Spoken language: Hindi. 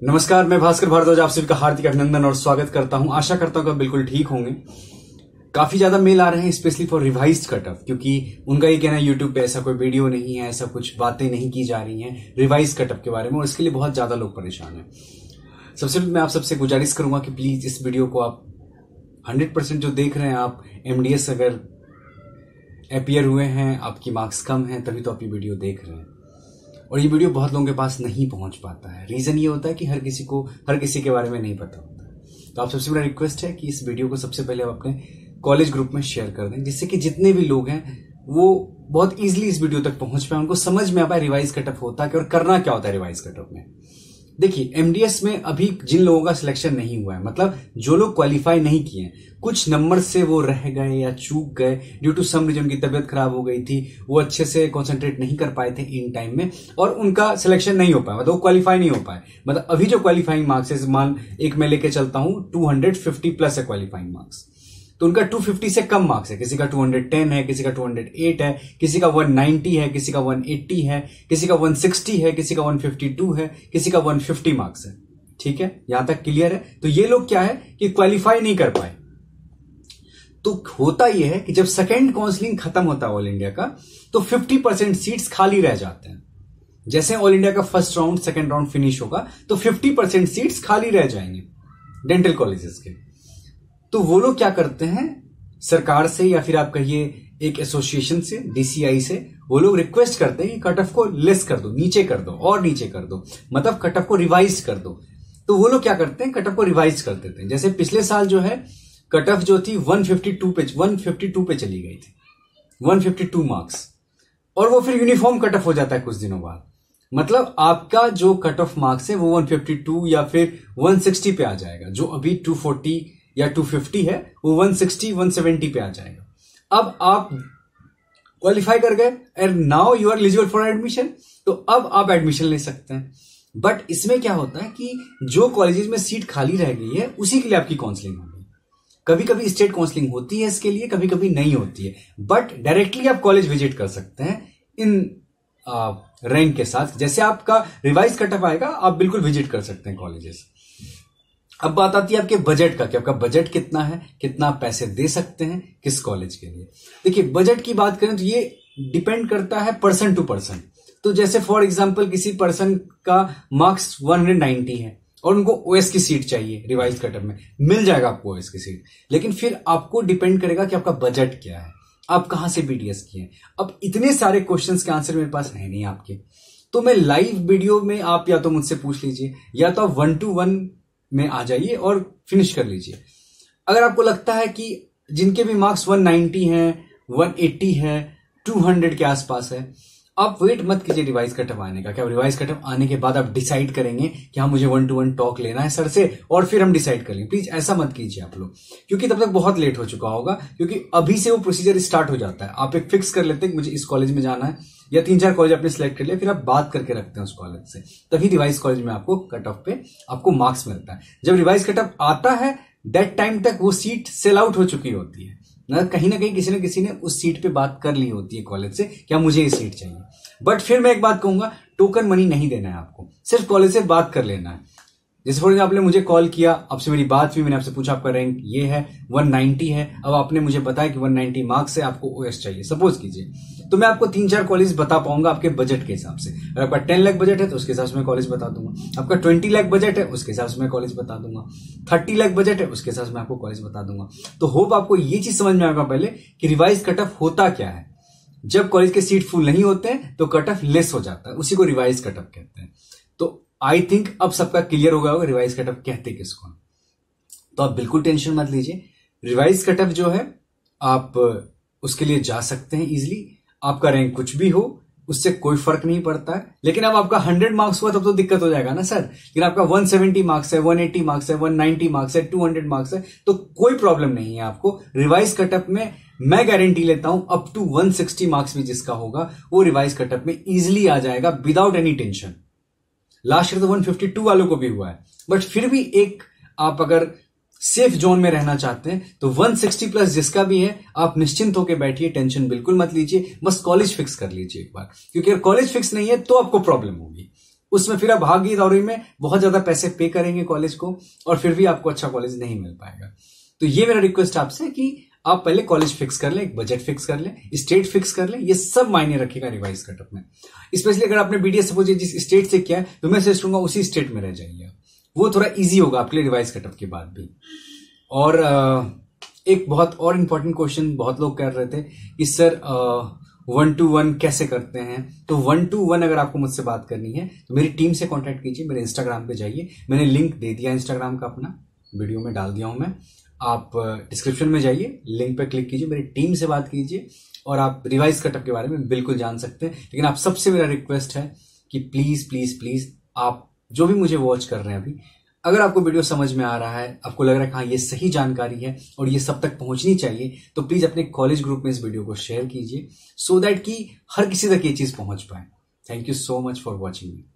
नमस्कार, मैं भास्कर भारद्वाज आप सभी का हार्दिक अभिनंदन और स्वागत करता हूं। आशा करता हूं कि आप बिल्कुल ठीक होंगे। काफी ज्यादा मेल आ रहे हैं specially for revised cut off, क्योंकि उनका ये कहना है यूट्यूब पे ऐसा कोई वीडियो नहीं है, ऐसा कुछ बातें नहीं की जा रही हैं रिवाइज कट ऑफ के बारे में, और इसके लिए बहुत ज्यादा लोग परेशान हैं। सबसे पहले मैं आप सबसे गुजारिश करूंगा कि प्लीज इस वीडियो को आप 100% जो देख रहे हैं, आप एमडीएस अगर अपीयर हुए हैं, आपकी मार्क्स कम है, तभी तो आप ये वीडियो देख रहे हैं। और ये वीडियो बहुत लोगों के पास नहीं पहुंच पाता है। रीजन ये होता है कि हर किसी के बारे में नहीं पता होता है। तो आप सबसे बड़ा रिक्वेस्ट है कि इस वीडियो को सबसे पहले आप अपने कॉलेज ग्रुप में शेयर कर दें, जिससे कि जितने भी लोग हैं वो बहुत इजीली इस वीडियो तक पहुंच पाए, उनको समझ में आ पाए रिवाइज कट ऑफ होता है और करना क्या होता है रिवाइज कट ऑफ में। देखिए, एमडीएस में अभी जिन लोगों का सिलेक्शन नहीं हुआ है, मतलब जो लोग क्वालिफाई नहीं किए, कुछ नंबर से वो रह गए या चूक गए ड्यू टू सम रीजन, उनकी तबीयत खराब हो गई थी, वो अच्छे से कंसंट्रेट नहीं कर पाए थे इन टाइम में और उनका सिलेक्शन नहीं हो पाया, मतलब वो क्वालिफाई नहीं हो पाए। मतलब अभी जो क्वालिफाइंग मार्क्स है, मान एक मैं लेके चलता हूं 250 प्लस है क्वालिफाइंग मार्क्स, तो उनका 250 से कम मार्क्स है, किसी का 210 है, किसी का 208 है, किसी का 190 है, किसी का 180 है, किसी का 160 है, किसी का 152 है, किसी का 150 मार्क्स है। ठीक है, यहां तक क्लियर है। तो ये लोग क्या है कि क्वालिफाई नहीं कर पाए। तो होता यह है कि जब सेकेंड काउंसलिंग खत्म होता है ऑल इंडिया का, तो 50% सीट्स खाली रह जाते हैं। जैसे ऑल इंडिया का first round second round finish होगा तो 50% सीट्स खाली रह जाएंगे डेंटल कॉलेजेस के। तो वो लोग क्या करते हैं, सरकार से या फिर आप कहिए एक एसोसिएशन से, डीसीआई से, वो लोग रिक्वेस्ट करते हैं कि कट ऑफ को लेस कर दो, नीचे कर दो और नीचे कर दो, मतलब कट ऑफ को रिवाइज कर दो। तो वो लोग क्या करते हैं, कट ऑफ को रिवाइज कर देते हैं। जैसे पिछले साल जो है कट ऑफ जो थी 152 पे चली गई थी, 152 मार्क्स, और वो फिर यूनिफॉर्म कट ऑफ हो जाता है कुछ दिनों बाद। मतलब आपका जो कट ऑफ मार्क्स है वो 152 या फिर 160 पे आ जाएगा। जो अभी 240 या 250 है वो 160 170 पे आ जाएगा। अब आप क्वालिफाई कर गए and now you are eligible for admission, तो अब आप एडमिशन ले सकते हैं। बट इसमें क्या होता है कि जो कॉलेजेस में सीट खाली रह गई है उसी के लिए आपकी काउंसलिंग होगी। कभी कभी स्टेट काउंसलिंग होती है इसके लिए, कभी कभी नहीं होती है, बट डायरेक्टली आप कॉलेज विजिट कर सकते हैं इन रैंक के साथ। जैसे आपका रिवाइज कट ऑफ आएगा आप बिल्कुल विजिट कर सकते हैं कॉलेजेस। अब बात आती है आपके बजट का कि आपका बजट कितना है, कितना पैसे दे सकते हैं किस कॉलेज के लिए। देखिए, बजट की बात करें तो ये डिपेंड करता है पर्सन टू पर्सन। तो जैसे फॉर एग्जांपल किसी पर्सन का मार्क्स 190 है और उनको ओएस की सीट चाहिए रिवाइज कट ऑफ में, मिल जाएगा आपको ओएस की सीट, लेकिन फिर आपको डिपेंड करेगा कि आपका बजट क्या है, आप कहां से बीडीएस किए। अब इतने सारे क्वेश्चंस के आंसर मेरे पास है नहीं आपके, तो मैं लाइव वीडियो में आप या तो मुझसे पूछ लीजिए या तो आप 1-to-1 में आ जाइए और फिनिश कर लीजिए। अगर आपको लगता है कि जिनके भी मार्क्स 190 हैं, 180 है, 200 के आसपास है, आप वेट मत कीजिए रिवाइज कट ऑफ आने का। क्या रिवाइज कट ऑफ आने के बाद आप डिसाइड करेंगे कि हाँ मुझे 1-to-1 टॉक लेना है सर से और फिर हम डिसाइड कर लेंगे? प्लीज ऐसा मत कीजिए आप लोग, क्योंकि तब तक बहुत लेट हो चुका होगा। क्योंकि अभी से वो प्रोसीजर स्टार्ट हो जाता है। आप एक फिक्स कर लेते हैं कि मुझे इस कॉलेज में जाना है, या 3-4 कॉलेज आपने सिलेक्ट कर लिया, फिर आप बात करके रखते हैं उस कॉलेज से, तभी रिवाइज कॉलेज में आपको कट ऑफ पे आपको मार्क्स मिलता है। जब रिवाइज कट ऑफ आता है दैट टाइम तक वो सीट सेल आउट हो चुकी होती है, कहीं ना कहीं किसी न किसी ने उस सीट पे बात कर ली होती है कॉलेज से, क्या मुझे ये सीट चाहिए। बट फिर मैं एक बात कहूंगा, टोकन मनी नहीं देना है आपको, सिर्फ कॉलेज से बात कर लेना है। जैसे फॉर एग्जाम्पल आपने मुझे कॉल किया, आपसे मेरी बात हुई, मैंने आपसे पूछा आपका रैंक ये है, 190 है, अब आपने मुझे बताया कि 190 मार्क्स है, आपको ओएस चाहिए सपोज कीजिए, तो मैं आपको 3-4 कॉलेज बता पाऊंगा आपके बजट के हिसाब से। अगर आपका 10 लाख बजट है तो उसके हिसाब से मैं कॉलेज बता दूंगा, आपका 20 लाख बजट है उसके हिसाब से मैं कॉलेज बता दूंगा, 30 लाख बजट है उसके हिसाब से मैं आपको कॉलेज बता दूंगा। तो होप आपको ये चीज समझ में आएगा पहले कि रिवाइज कट ऑफ होता क्या है। जब कॉलेज के सीट फुल नहीं होते हैं तो कट ऑफ लेस हो जाता है, उसी को रिवाइज कट ऑफ कहते हैं। तो आई थिंक अब सबका क्लियर हो गया होगा रिवाइज कट ऑफ कहते किसको। तो आप बिल्कुल टेंशन मत लीजिए, रिवाइज कट ऑफ जो है आप उसके लिए जा सकते हैं इजिली। आपका रैंक कुछ भी हो उससे कोई फर्क नहीं पड़ता है। लेकिन अब आपका 100 मार्क्स हुआ तब तो दिक्कत हो जाएगा ना सर। लेकिन आपका 170 मार्क्स है, 180 मार्क्स है, 190 मार्क्स है, 200 मार्क्स है, तो कोई प्रॉब्लम नहीं है आपको। रिवाइज कट ऑफ में मैं गारंटी लेता हूं अप टू 160 मार्क्स में जिसका होगा वो रिवाइज कट ऑफ में इजिली आ जाएगा without any tension. Last year तो 152 वालों को भी हुआ है, बट फिर भी एक आप अगर सेफ जोन में रहना चाहते हैं तो 160 प्लस जिसका भी है आप निश्चिंत होकर बैठिए, टेंशन बिल्कुल मत लीजिए, बस कॉलेज फिक्स कर लीजिए एक बार, क्योंकि अगर कॉलेज फिक्स नहीं है तो आपको प्रॉब्लम होगी। उसमें फिर आप भागी दौड़ी में बहुत ज्यादा पैसे पे करेंगे कॉलेज को और फिर भी आपको अच्छा कॉलेज नहीं मिल पाएगा। तो ये मेरा रिक्वेस्ट आपसे कि आप पहले कॉलेज फिक्स कर लें, एक बजट फिक्स कर लें, स्टेट फिक्स कर लें, ये सब मायने रखेगा रिवाइज कटअप में। स्पेशली अगर आपने बीडीएस सपोज जिस स्टेट से किया है तो मैं सजेस्ट करूंगा उसी स्टेट में रह जाइए, वो थोड़ा इजी होगा आपके लिए रिवाइज कटअप के बाद भी। और एक बहुत और इंपॉर्टेंट क्वेश्चन बहुत लोग कर रहे थे कि सर 1-to-1 कैसे करते हैं। तो 1-to-1 अगर आपको मुझसे बात करनी है तो मेरी टीम से कांटेक्ट कीजिए, मेरे इंस्टाग्राम पे जाइए, मैंने लिंक दे दिया इंस्टाग्राम का, अपना वीडियो में डाल दिया हूं मैं, आप डिस्क्रिप्शन में जाइए, लिंक पे क्लिक कीजिए, मेरी टीम से बात कीजिए और आप रिवाइज कटअप के बारे में बिल्कुल जान सकते हैं। लेकिन आप सबसे मेरा रिक्वेस्ट है कि प्लीज प्लीज प्लीज आप जो भी मुझे वॉच कर रहे हैं अभी, अगर आपको वीडियो समझ में आ रहा है, आपको लग रहा है कि हाँ ये सही जानकारी है और ये सब तक पहुंचनी चाहिए, तो प्लीज अपने कॉलेज ग्रुप में इस वीडियो को शेयर कीजिए सो दैट कि हर किसी तक ये चीज पहुंच पाए। Thank you so much for watching me.